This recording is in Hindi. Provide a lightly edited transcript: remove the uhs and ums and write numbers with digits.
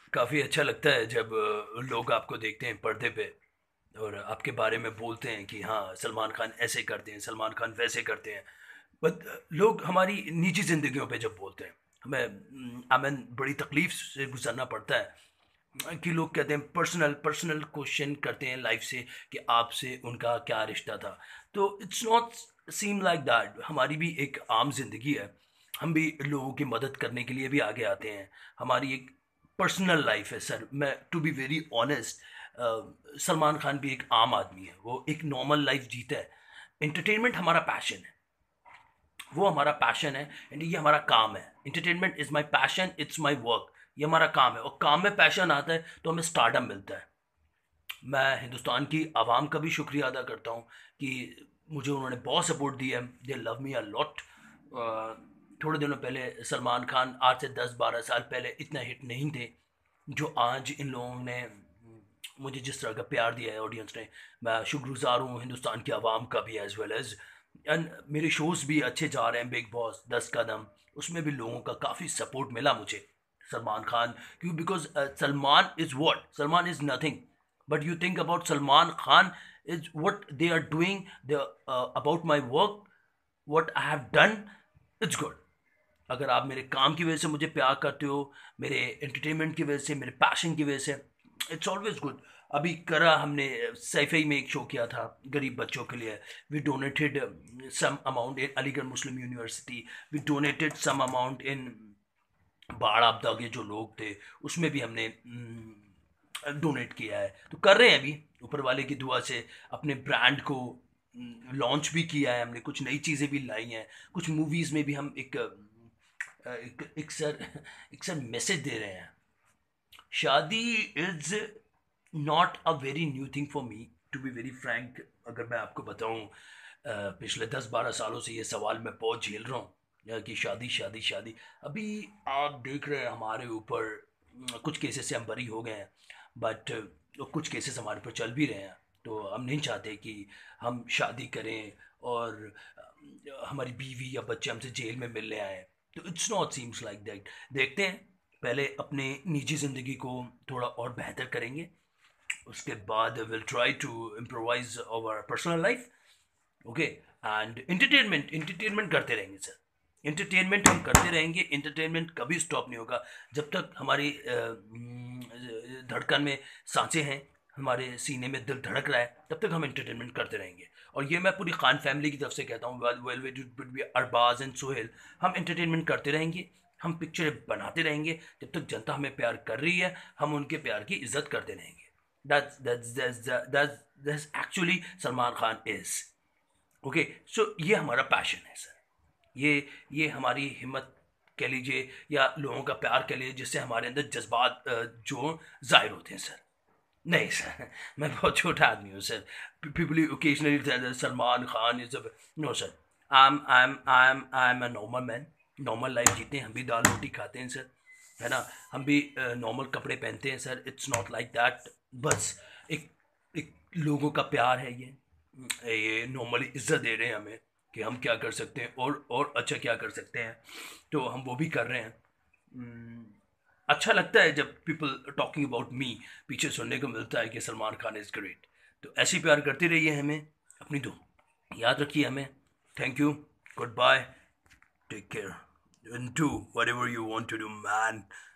काफ़ी अच्छा लगता है जब लोग आपको देखते हैं पर्दे पे और आपके बारे में बोलते हैं कि हाँ, सलमान खान ऐसे करते हैं, सलमान खान वैसे करते हैं। बट लोग हमारी निजी ज़िंदगियों पे जब बोलते हैं, हमें आमेन बड़ी तकलीफ़ से गुज़रना पड़ता है कि लोग कहते हैं पर्सनल पर्सनल क्वेश्चन करते हैं लाइफ से कि आपसे उनका क्या रिश्ता था। तो it's not seem like that. हमारी भी एक आम जिंदगी है, हम भी लोगों की मदद करने के लिए भी आगे आते हैं। हमारी एक पर्सनल लाइफ है सर। मैं to be very honest, Salman Khan भी एक आम आदमी है, वो एक नॉर्मल लाइफ जीता है। इंटरटेनमेंट हमारा पैशन है, वो हमारा पैशन है एंड ये हमारा काम है। Entertainment is my passion, it's my work. ये हमारा काम है और काम में पैशन आता है तो हमें स्टारडम मिलता है। मैं हिंदुस्तान की आवाम का भी शुक्रिया अदा करता हूँ कि मुझे उन्होंने बहुत सपोर्ट दिया है। They love me a lot. थोड़े दिनों पहले सलमान खान आज से 10-12 साल पहले इतना हिट नहीं थे जो आज इन लोगों ने मुझे जिस तरह का प्यार दिया है ऑडियंस ने। मैं शुक्रगुजार हूँ हिंदुस्तान की आवाम का भी एज वेल एज। एंड मेरे शोज़ भी अच्छे जा रहे हैं, बिग बॉस, 10 कदम, उसमें भी लोगों का काफ़ी सपोर्ट मिला मुझे। सलमान खान क्यों? Because Salman is what, Salman is nothing, but you think about Salman Khan is what they are doing, the about my work, what I have done, it's good. अगर आप मेरे काम की वजह से मुझे प्यार करते हो, मेरे एंटरटेनमेंट की वजह से, मेरे पैशन की वजह से, इट्स ऑलवेज गुड। अभी करा हमने सैफई में एक शो किया था गरीब बच्चों के लिए। We donated some amount in Aligarh Muslim University, we donated some amount in बाढ़ आपदा के जो लोग थे, उसमें भी हमने डोनेट किया है। तो कर रहे हैं अभी ऊपर वाले की दुआ से। अपने ब्रांड को लॉन्च भी किया है हमने, कुछ नई चीज़ें भी लाई हैं। कुछ मूवीज़ में भी हम एक सर मैसेज दे रहे हैं। शादी is not a very new thing for me, to be very frank. अगर मैं आपको बताऊं, पिछले 10-12 सालों से ये सवाल मैं बहुत झेल रहा हूँ कि शादी शादी शादी। अभी आप देख रहे हैं हमारे ऊपर कुछ केसेस से हम बरी हो गए हैं, बट कुछ केसेस हमारे ऊपर चल भी रहे हैं। तो हम नहीं चाहते कि हम शादी करें और हमारी बीवी या बच्चे हमसे जेल में मिलने आए। तो it's not seems like that. देखते हैं, पहले अपने निजी ज़िंदगी को थोड़ा और बेहतर करेंगे, उसके बाद will try to improvise our personal life. Okay. And entertainment करते रहेंगे सर। इंटरटेनमेंट हम करते रहेंगे, इंटरटेनमेंट कभी स्टॉप नहीं होगा। जब तक हमारी धड़कन में सांसें हैं, हमारे सीने में दिल धड़क रहा है, तब तक हम इंटरटेनमेंट करते रहेंगे। और ये मैं पूरी खान फैमिली की तरफ से कहता हूँ, वेल अरबाज एंड सोहेल, हम इंटरटेनमेंट करते रहेंगे, हम पिक्चरें बनाते रहेंगे। जब तक जनता हमें प्यार कर रही है, हम उनके प्यार की इज्जत करते रहेंगे। That's actually Salman Khan is. Okay. So ये हमारा पैशन है सर। ये हमारी हिम्मत कह लीजिए या लोगों का प्यार कह लीजिए, जिससे हमारे अंदर जज्बात जो जाहिर होते हैं सर। नहीं सर, मैं बहुत छोटा आदमी हूँ sir. People occasionally Salman Khan is no sir. I am a normal man. Normal life जीते हैं, हम भी दाल रोटी खाते हैं सर, है ना। हम भी नॉर्मल कपड़े पहनते हैं sir. It's not like that. बस एक एक लोगों का प्यार है ये नॉर्मली इज्जत दे रहे हैं हमें कि हम क्या कर सकते हैं और अच्छा क्या कर सकते हैं, तो हम वो भी कर रहे हैं। अच्छा लगता है जब पीपल टॉकिंग अबाउट मी, पीछे सुनने को मिलता है कि सलमान खान इज़ ग्रेट। तो ऐसे ही प्यार करते रहिए हमें, अपनी दो याद रखिए हमें। Thank you, good bye, take care, and do whatever you want to do man.